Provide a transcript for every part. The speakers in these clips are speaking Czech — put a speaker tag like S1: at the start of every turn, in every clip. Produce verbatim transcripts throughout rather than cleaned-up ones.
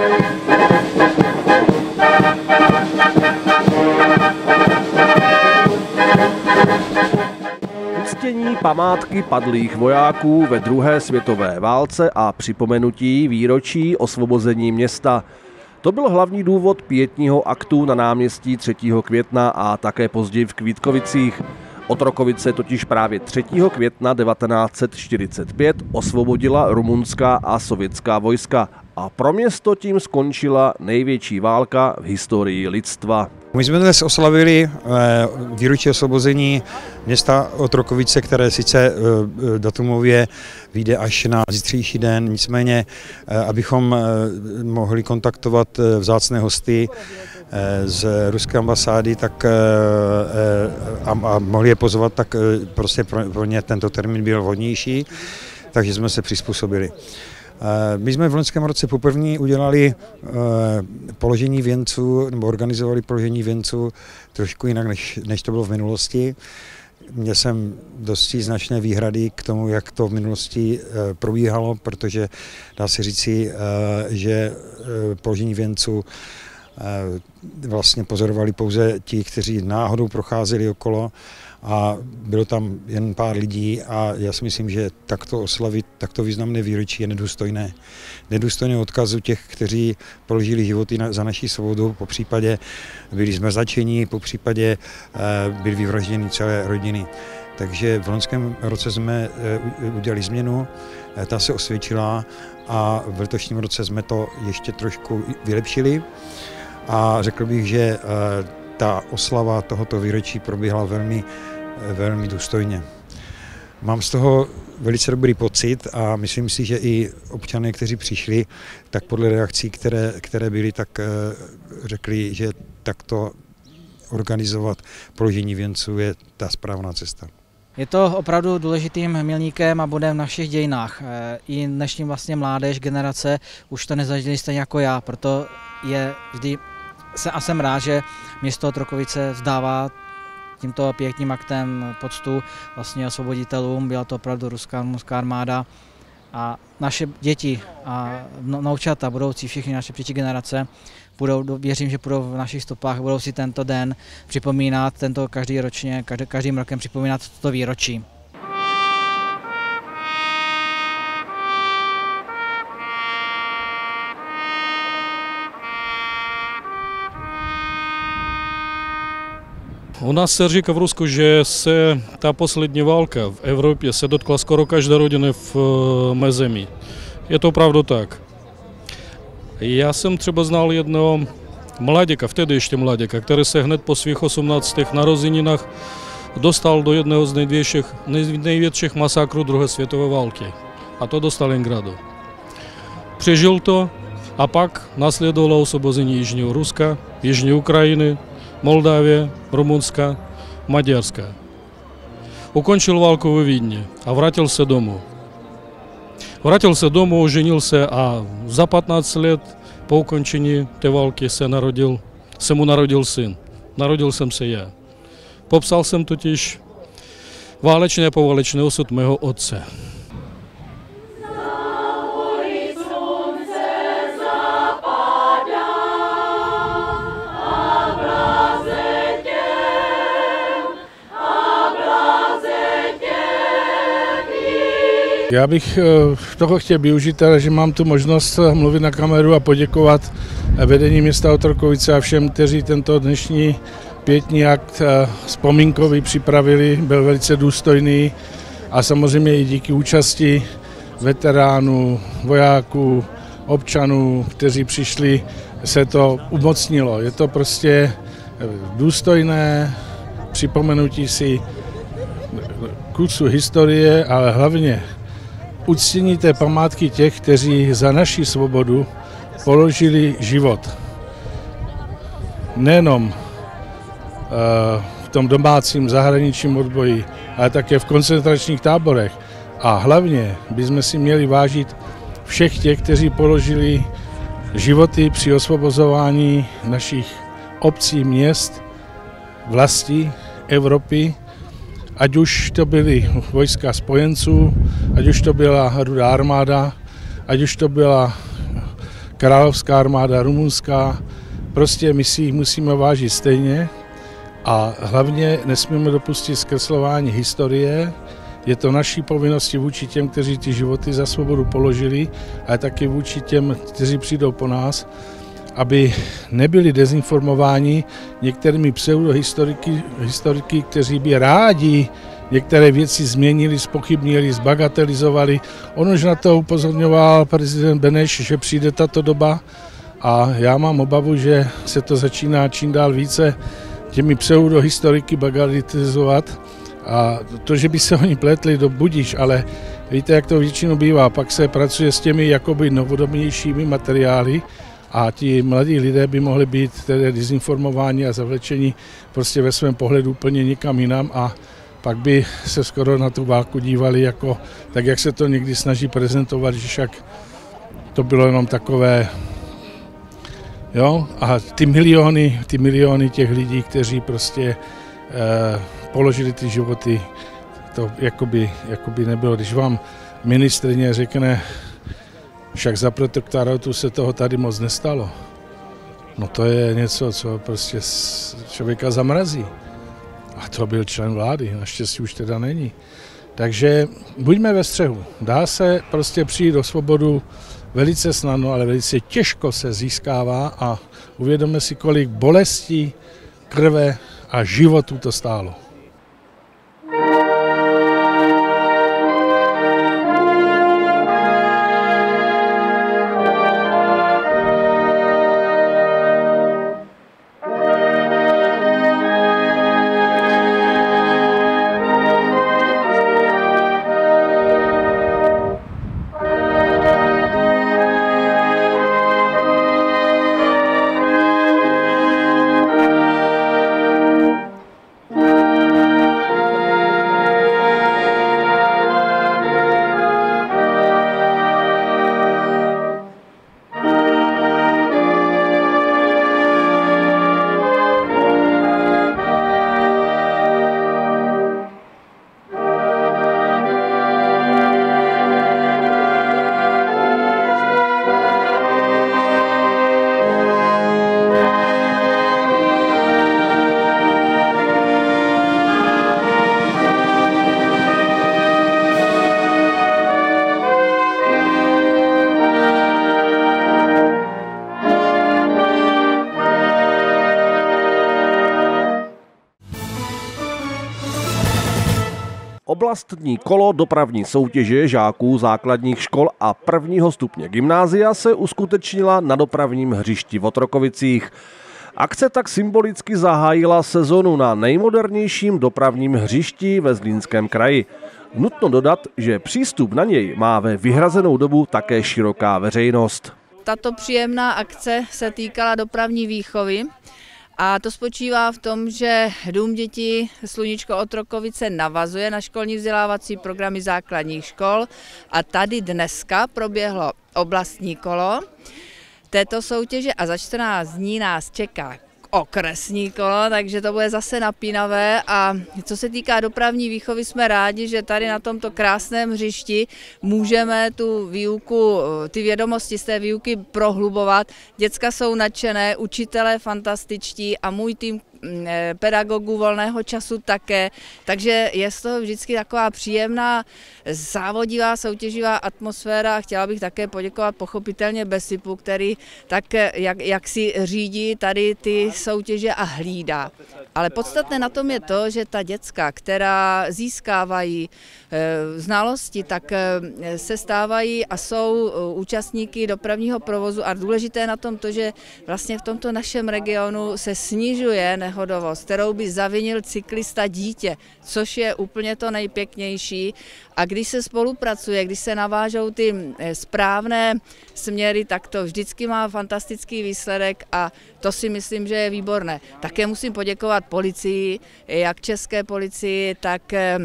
S1: Uctění památky padlých vojáků ve druhé světové válce a připomenutí výročí osvobození města. To byl hlavní důvod pietního aktu na náměstí třetího května a také později v Kvítkovicích. Otrokovice totiž právě třetího května devatenáct set čtyřicet pět osvobodila rumunská a sovětská vojska a pro město tím skončila největší válka v historii lidstva.
S2: My jsme dnes oslavili výročí osvobození města Otrokovice, které sice datumově vyjde až na zítřejší den, nicméně, abychom mohli kontaktovat vzácné hosty z ruské ambasády tak, a mohli je pozvat, tak prostě pro ně tento termín byl vhodnější, takže jsme se přizpůsobili. My jsme v loňském roce poprvé udělali položení věnců, nebo organizovali položení věnců trošku jinak, než, než to bylo v minulosti. Měl jsem dosti značné výhrady k tomu, jak to v minulosti probíhalo, protože dá se říci, že položení věnců vlastně pozorovali pouze ti, kteří náhodou procházeli okolo, a bylo tam jen pár lidí a já si myslím, že takto oslavit takto významné výročí je nedůstojné. Nedůstojné odkazu těch, kteří položili životy na, za naši svobodu, po případě byli zmrzačeni, po případě byly vyvražděny celé rodiny. Takže v loňském roce jsme udělali změnu, ta se osvědčila a v letošním roce jsme to ještě trošku vylepšili a řekl bych, že ta oslava tohoto výročí probíhala velmi, velmi důstojně. Mám z toho velice dobrý pocit a myslím si, že i občané, kteří přišli, tak podle reakcí, které, které byly, tak řekli, že takto organizovat položení věnců je ta správná cesta.
S3: Je to opravdu důležitým milníkem a bodem v našich dějinách. I dnešní vlastně mládež, generace už to nezažili stejně jako já, proto je vždy a jsem rád, že město Otrokovice vzdává tímto pěkným aktem poctu vlastně osvoboditelům. Byla to opravdu ruská, rumunská armáda a naše děti a vnoučata, budoucí všichni naše příští generace, budou, věřím, že budou v našich stopách, budou si tento den připomínat, tento každý ročně, každý, každým rokem připomínat toto výročí.
S4: У нас se říká v Rusku, že se ta poslední válka v Evropě se dotkla skoro každé rodiny v mé zemi. Je to opravdu tak. Já jsem třeba znal jednoho mladíka, vtedy ještě mladíka, který se hned po svých osmnácti narozeninách dostal do jedného z největších, největších masakrů druhé světové války, a to do Stalingradu. Přežil to a pak následovalo osvobození Jižního Ruska, Jižní Ukrajiny, Moldávie, Rumunska, Maďarska. Ukončil válku ve Vídni a vrátil se domů. Vrátil se domů, oženil se a za patnáct let po ukončení té války se, narodil, se mu narodil syn. Narodil jsem se já. Popsal jsem totiž válečný a poválečný osud mého otce.
S5: Já bych toho chtěl využít, že mám tu možnost mluvit na kameru a poděkovat vedení města Otrokovice a všem, kteří tento dnešní pietní akt vzpomínkový připravili, byl velice důstojný a samozřejmě i díky účasti veteránů, vojáků, občanů, kteří přišli, se to umocnilo. Je to prostě důstojné připomenutí si kusu historie, ale hlavně uctění té památky těch, kteří za naši svobodu položili život. Nejenom v tom domácím zahraničním odboji, ale také v koncentračních táborech. A hlavně bychom si měli vážit všech těch, kteří položili životy při osvobozování našich obcí, měst, vlasti, Evropy, ať už to byly vojska spojenců, ať už to byla Rudá armáda, ať už to byla královská armáda, rumunská, prostě my si jich musíme vážit stejně a hlavně nesmíme dopustit zkreslování historie. Je to naší povinnosti vůči těm, kteří ty životy za svobodu položili, ale taky vůči těm, kteří přijdou po nás, aby nebyli dezinformováni některými pseudohistoriky, historiky, kteří by rádi některé věci změnili, zpochybnili, zbagatelizovali. On už na to upozorňoval prezident Beneš, že přijde tato doba a já mám obavu, že se to začíná čím dál více těmi pseudohistoriky bagatelizovat. A to, že by se oni pletli, do budiš, ale víte, jak to většinou bývá, pak se pracuje s těmi jakoby novodobnějšími materiály a ti mladí lidé by mohli být tedy dezinformováni a zavlečeni prostě ve svém pohledu úplně někam jinam a pak by se skoro na tu válku dívali jako, tak jak se to někdy snaží prezentovat, že však to bylo jenom takové, jo, a ty miliony, ty miliony těch lidí, kteří prostě eh, položili ty životy, to jakoby, jakoby nebylo. Když vám ministryně řekne, však za protektorátu se toho tady moc nestalo, no to je něco, co prostě člověka zamrazí. A to byl člen vlády, naštěstí už teda není. Takže buďme ve střehu. Dá se prostě přijít do svobodu velice snadno, ale velice těžko se získává a uvědomme si, kolik bolestí, krve a životů to stálo.
S1: Oblastní kolo dopravní soutěže žáků základních škol a prvního stupně gymnázia se uskutečnila na dopravním hřišti v Otrokovicích. Akce tak symbolicky zahájila sezonu na nejmodernějším dopravním hřišti ve Zlínském kraji. Nutno dodat, že přístup na něj má ve vyhrazenou dobu také široká veřejnost.
S6: Tato příjemná akce se týkala dopravní výchovy. A to spočívá v tom, že Dům dětí Sluníčko Otrokovice navazuje na školní vzdělávací programy základních škol a tady dneska proběhlo oblastní kolo této soutěže a za čtrnáct dní nás čeká okresní kolo, takže to bude zase napínavé a co se týká dopravní výchovy, jsme rádi, že tady na tomto krásném hřišti můžeme tu výuku, ty vědomosti z té výuky prohlubovat. Děcka jsou nadšené, učitelé fantastičtí a můj tým pedagogů volného času také, takže je to vždycky taková příjemná závodivá soutěživá atmosféra a chtěla bych také poděkovat pochopitelně Besipu, který tak jak, jak si řídí tady ty soutěže a hlídá. Ale podstatné na tom je to, že ta děcka, která získávají e, znalosti, tak e, se stávají a jsou účastníky dopravního provozu a důležité na tom to, že vlastně v tomto našem regionu se snižuje nehodovost, kterou by zavinil cyklista dítě, což je úplně to nejpěknější. A když se spolupracuje, když se navážou ty správné směry, tak to vždycky má fantastický výsledek a to si myslím, že je výborné. Také musím poděkovat policii, jak české policii, tak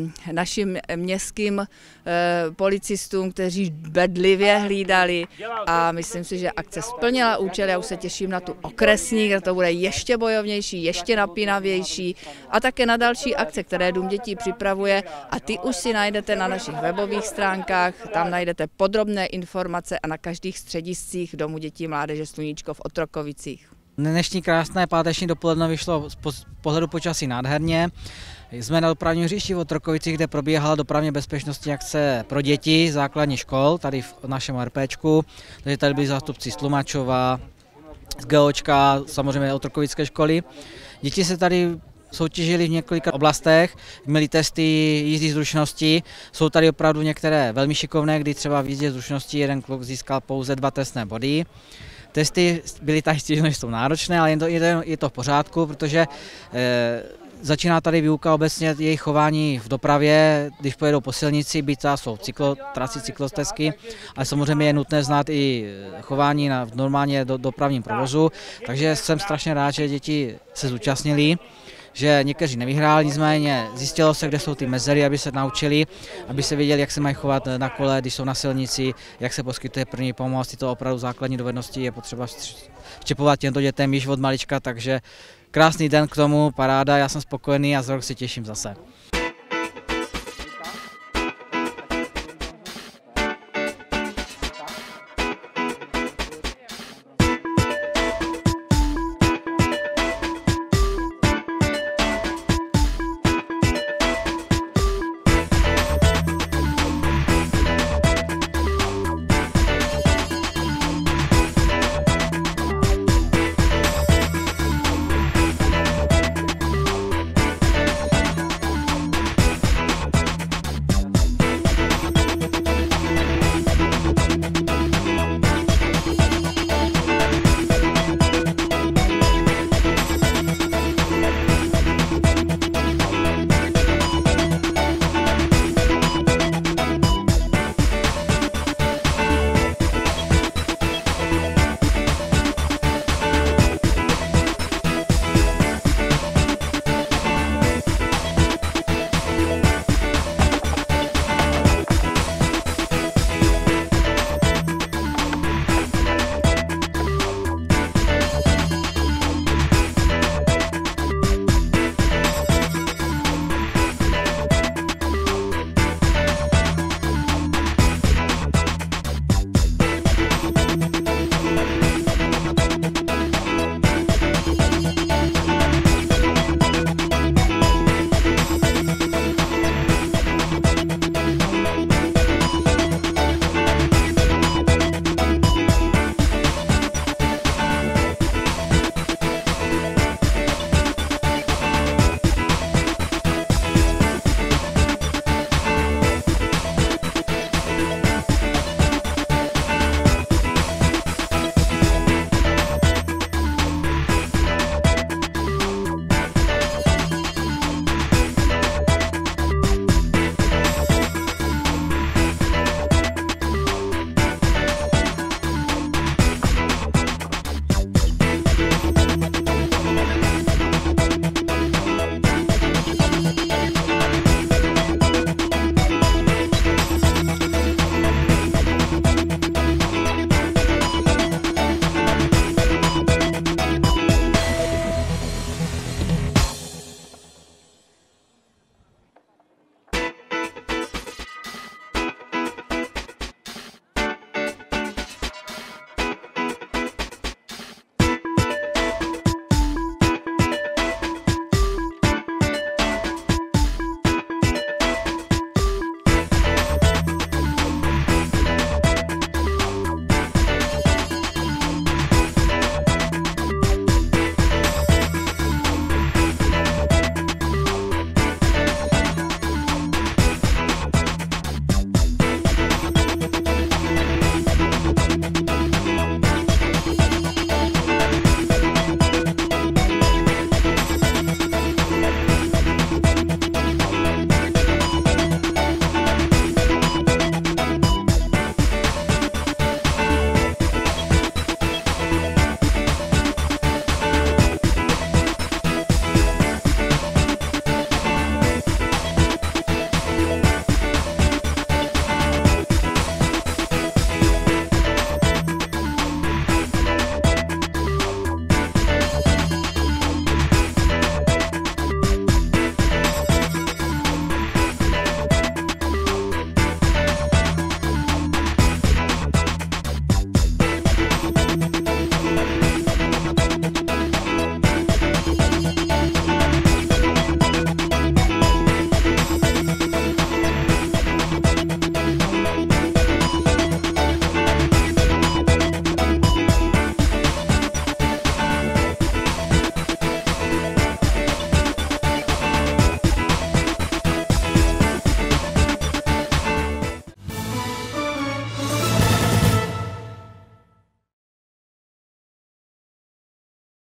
S6: našim městským policistům, kteří bedlivě hlídali a myslím si, že akce splnila účel. Já už se těším na tu okresní, kde to bude ještě bojovnější, ještě napínavější a také na další akce, které Dům dětí připravuje a ty už si najdete na našich webových stránkách, tam najdete podrobné informace a na každých střediscích Domu dětí mládeže Sluníčko v Otrokovicích.
S3: Dnešní krásné páteční dopoledne vyšlo z pohledu počasí nádherně. Jsme na dopravním hřišti v Otrokovicích, kde probíhala dopravně bezpečnostní akce pro děti základních škol, tady v našem RPčku. Takže tady byli zástupci z Tlumačova, z GOčka, samozřejmě Otrokovické školy. Děti se tady soutěžili v několika oblastech, měli testy jízdy zručnosti, jsou tady opravdu některé velmi šikovné, kdy třeba v jízdě zručnosti jeden kluk získal pouze dva trestné body. Testy byly tak stěženy, že jsou náročné, ale je to, je to v pořádku, protože eh, začíná tady výuka obecně jejich chování v dopravě, když pojedou po silnici, byť to jsou cyklo, trasy, cyklostezky, ale samozřejmě je nutné znát i chování na normálně do, dopravním provozu, takže jsem strašně rád, že děti se zúčastnili, že někteří nevyhráli, nicméně zjistilo se, kde jsou ty mezery, aby se naučili, aby se věděli, jak se mají chovat na kole, když jsou na silnici, jak se poskytuje první pomoc, tyto opravdu základní dovednosti je potřeba štěpovat těmto dětem již od malička, takže krásný den k tomu, paráda, já jsem spokojený a za rok se těším zase.